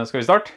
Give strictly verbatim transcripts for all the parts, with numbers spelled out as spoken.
Uh, skal vi starte?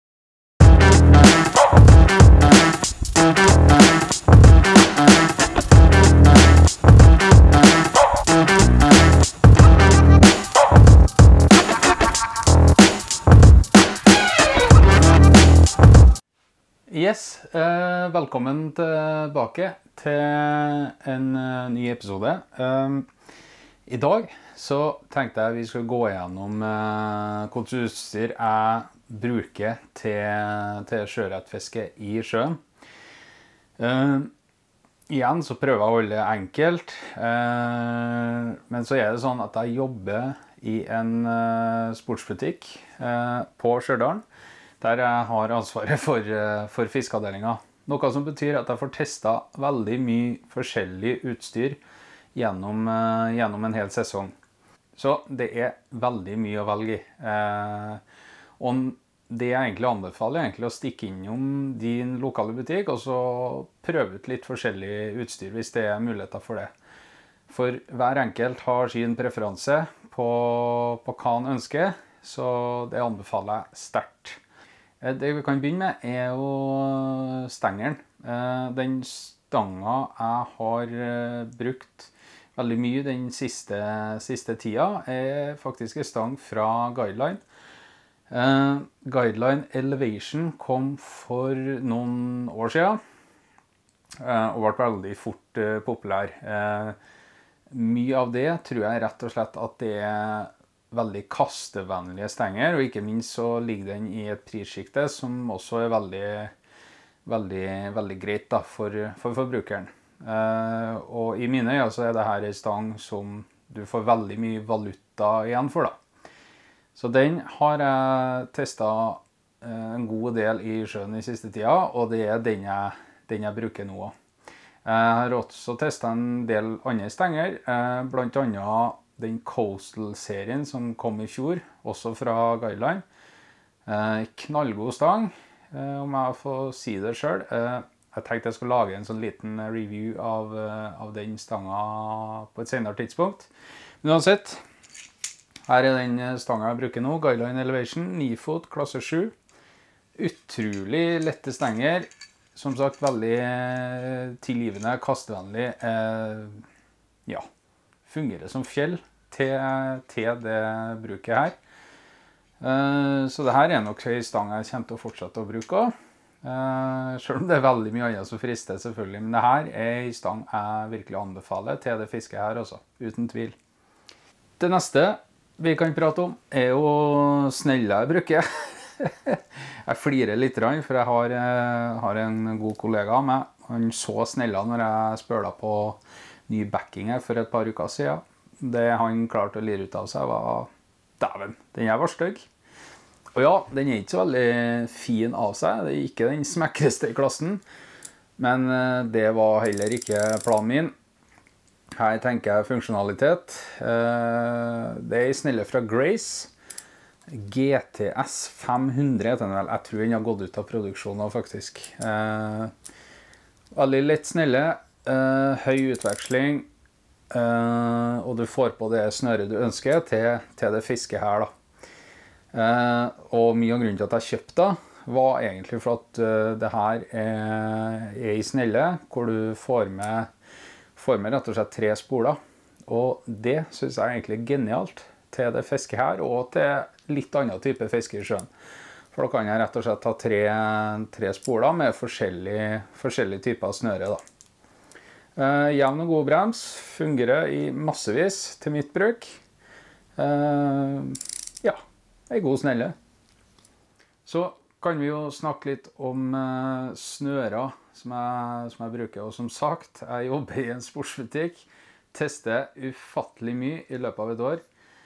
Yes, uh, velkommen tilbake til en uh, ny episode. Um, I dag så tenkte jeg vi skulle gå gjennom uh, hvilket utstyr jeg bruker til, til sjøørretfiske i sjøen. Uh, igjen så prøver jeg å holde det enkelt, uh, men så er det sånn at jeg jobber i en uh, sportsbutikk uh, på Stjørdal, der jeg har ansvaret for, for fiskeavdelingen. Noe som betyr at jeg får testet veldig mye forskjellig utstyr gjennom, gjennom en hel sesong. Så det er veldig mye å velge i. Eh, og det jeg egentlig anbefaler er egentlig å stikke innom din lokale butikk og så prøve ut litt forskjellig utstyr hvis det er muligheter for det. For hver enkelt har sin preferanse på, på hva han ønsker, så det anbefaler jeg sterkt. Det vi kan begynne med er jo stengeren. Den stanga jeg har brukt veldig mye den siste, siste tida er faktisk en stang fra Guideline. Guideline Elevation kom for noen år siden og ble veldig fort populær. Mye av det tror jeg rett og slett at det er veldig kastevennlige stenger, og ikke minst så ligger den i et prisskikte som også er veldig, veldig, veldig greit da, for, for forbrukeren. Eh, og i mine øyne så er dette en stang som du får veldig mye valuta igjen for da. Så den har jeg testet eh, en god del i sjøen i siste tida, og det er den jeg, den jeg bruker nå. Jeg har også testet en del andre stenger, eh, blant annet den Coastal-serien som kom i fjor, også fra Guideline. Eh, knallgod stang, eh, om jeg får si det selv. Eh, jeg tenkte jeg skulle lage en sånn liten review av, uh, av den stanga på et senere tidspunkt. Men uansett, her er den stanga jeg bruker nå, Guideline Elevation, ni fot, klasse sju. Utrolig lette stenger, som sagt veldig tilgivende, kastevennlig. Eh, ja, fungerer som fjell til, til det bruket her. Uh, så det her er nok en stang jeg kommer til å fortsette å bruke. Uh, selv om det er veldig mye annet som frister selvfølgelig, men det her er en stang jeg virkelig anbefaler til det fisket her også, uten tvil. Det neste vi kan prate om er jo snelle jeg bruker. Jeg flirer litt, for jeg har, har en god kollega av meg. Han så snella når jeg spørte på ny backing her for et par uker siden. Det han klarte å lire ut av seg var, dæven, den her var stygg. Og ja, den er ikke så veldig fin av seg, det er ikke den smekreste i klassen, men det var heller ikke planen min. Her tenker jeg funksjonalitet. Det er en snelle fra Grace, G T S fem hundre heter den vel. Jeg tror den har gått ut av produksjonen faktisk. Veldig lett snelle. Uh, høy utveksling, uh, og du får på det snøret du ønsker til, til det fisket her da. Uh, og mye av grunnen til at jeg kjøpte var egentlig for at uh, det her er, er i snelle, hvor du får med, får med rett og slett tre spoler. Og det synes jeg egentlig er genialt til det fisket her, og til litt annen type fiske i sjøen. For da kan jeg rett og slett ta tre, tre spoler med forskjellige, forskjellige typer snøre da. Uh, jevn og god brems, fungerer i massevis til mitt bruk. Uh, ja, en god snelle. Så kan vi jo snakke litt om uh, snører som jeg, som jeg bruker. Og som sagt, jeg jobber i en sportsbutikk, tester ufattelig mye i løpet av et år.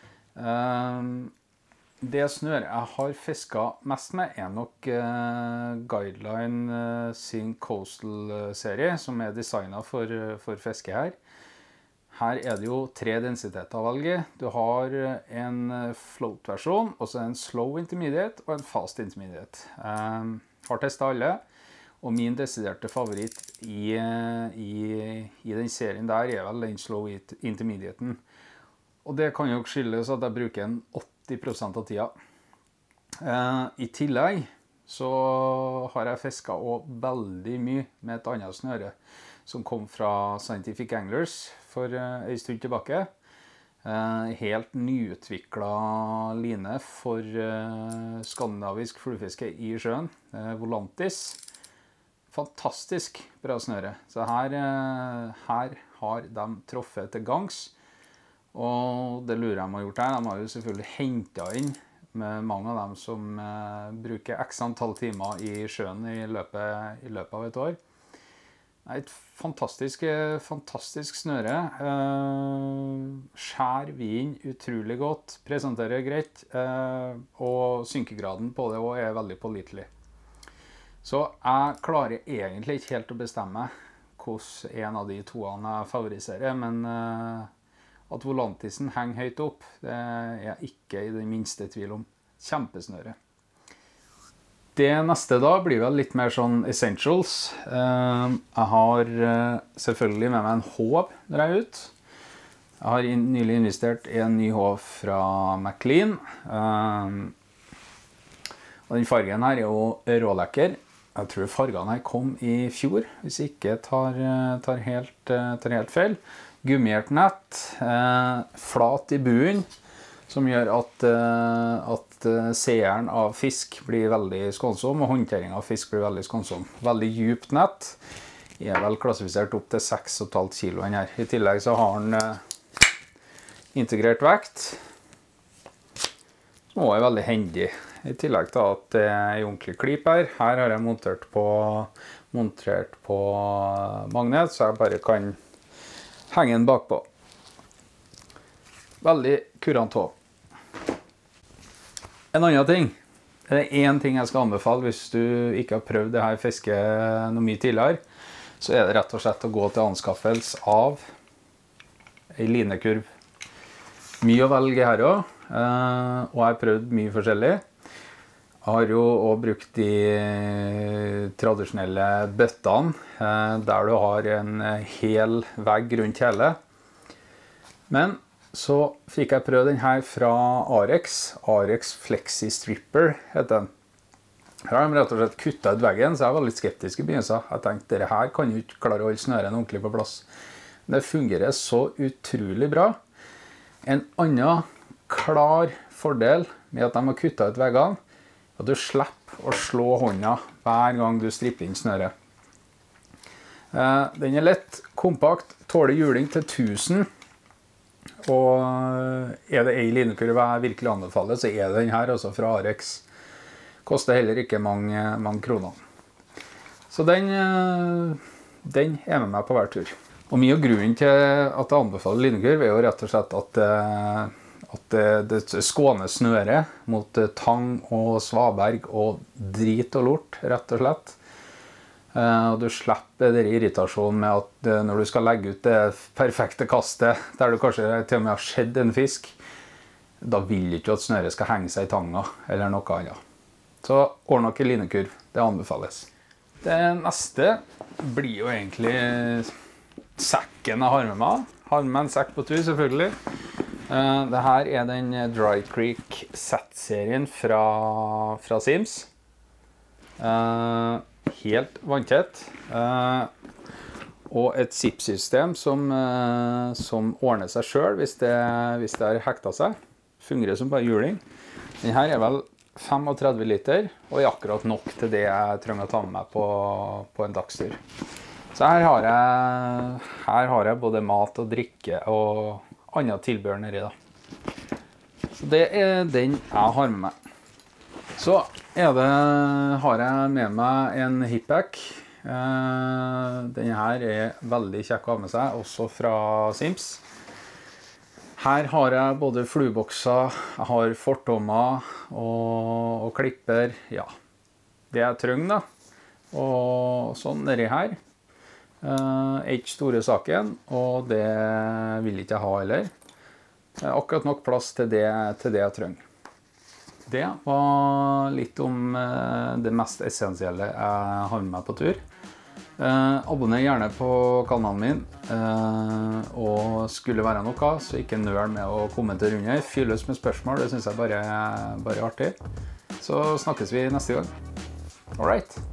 Uh, Det snøret jeg har fisket mest med er nok uh, Guideline uh, sin Coastal-serie, som er designet for, for fiske her. Her er det jo tre densiteter å velge. Du har en float-versjon, også en slow intermediate og en fast intermediate. Um, har testet alle, og min desiderte favoritt i, i, i den serien der er vel den slow intermediaten. Og det kan jo skyldes at jeg bruker en åtti prosent av tida. Eh, I tillegg så har jeg fisket også veldig mye med et annet snøre som kom fra Scientific Anglers for eh, en stund tilbake. Eh, helt nyutviklet line for eh, skandinavisk fluefiske i sjøen, eh, Volantis. Fantastisk bra snøre. Så her, eh, her har de truffet til gangs. Og det lurer de har gjort her. De har jo selvfølgelig hentet inn med mange av dem som eh, bruker x antall timer i sjøen i løpet, i løpet av et år. Det er et fantastisk, fantastisk snøre. Eh, skjær vin utrolig godt, presenterer greit, eh, og synkegraden på det også er veldig pålitelig. Så jeg klarer egentlig ikke helt å bestemme hvordan en av de toene jeg favoriserer, men eh, at Volantisen henger høyt opp, det er jeg ikke i den minste tvil om. Kjempesnøre. Det neste da blir vel litt mer sånn essentials. Jeg har selvfølgelig med meg en håv når jeg er ute. Jeg har nylig investert i en ny håv fra McLean. Og den fargen her er jo rålekker. Jeg tror fargene her kom i fjor, hvis jeg ikke tar, tar, helt, tar helt feil. Gummiert nett, eh, flat i buen, som gjør at, eh, at seeren av fisk blir veldig skånsom, og håndteringen av fisk blir veldig skånsom. Veldig djupt nett. Jeg er vel klassifisert opp til seks komma fem kilo her. I tillegg så har den eh, integrert vekt, som også er veldig hendig. I tillegg til at det er en ordentlig klip her. Her har jeg montert på, montert på magnet, så jeg bare kan henge den bakpå. Veldig kurant håv. En annen ting. Det er en ting jeg skal anbefale hvis du ikke har prøvd det her fisket noe mye tidligere. Så er det rett og slett å gå til anskaffelse av en linekurv. Mye å velge her også. Og jeg har prøvd mye forskjellig. Jeg har jo også brukt de tradisjonelle bøttene, der du har en hel vegg rundt hele. Men så fikk jeg prøve den her fra Arex. Arex Flexi Stripper heter den. Her har de rett og slett kuttet ut veggen, så jeg var litt skeptisk i begynnelsen. Jeg tenkte, dette her kan jo ikke klare å holde snøren ordentlig på plass. Det fungerer så utrolig bra. En annen klar fordel med at de har kuttet ut veggene, at du slipper å slå hånda hver gang du stripper inn snøret. Den er lett, kompakt, tåler hjuling til tusen, og er det en linekurve jeg virkelig anbefaler, så er det den her også fra Arex. Koster heller ikke mange, mange kroner. Så den, den er med meg på hver tur. Og mye av grunnen til at jeg anbefaler linekurv er jo rett og slett at at det, det skåner snøret mot tang og svaberg og drit og lort, rett og slett. Og du slipper den irritasjonen med at når du skal legge ut det perfekte kastet, der du kanskje til og med har skjedd en fisk, da vil ikke at snøret skal henge seg i tanga eller noe annet. Så ordne ikke linekurv, det anbefales. Det neste blir jo egentlig sekken jeg har med meg. Har med en sekk på tur, selvfølgelig. Uh, det her er den Dry Creek Set-serien fra, fra Sims. Uh, helt vanntett. Uh, og et zip-system som, uh, som ordner seg selv hvis det, hvis det har hektet seg. Fungerer som bare hjuling. Den her er vel femogtredve liter, og er akkurat nok til det jeg trenger å ta med meg på, på en dagstur. Så her har, jeg, her har jeg både mat og drikke og andre tilbehør nedi da. Så det er den jeg har med meg. Så er det, har jeg med meg en hippack. Denne her er veldig kjekk å ha med seg, også fra Sims. Her har jeg både fluebokser, jeg har fortommer og, og klipper, ja. Det jeg trenger da. Og sånn nedi her. Uh, ikke store saken, og det vil ikke jeg ha heller. Uh, akkurat nok plass til det, til det jeg trenger. Det var litt om uh, det mest essensielle jeg har med meg på tur. Uh, abonner gjerne på kanalen min, uh, og skulle være noe, så ikke nøl med å kommentere under. Fylles med spørsmål, det synes jeg bare, bare er artig. Så snakkes vi neste gang. All right.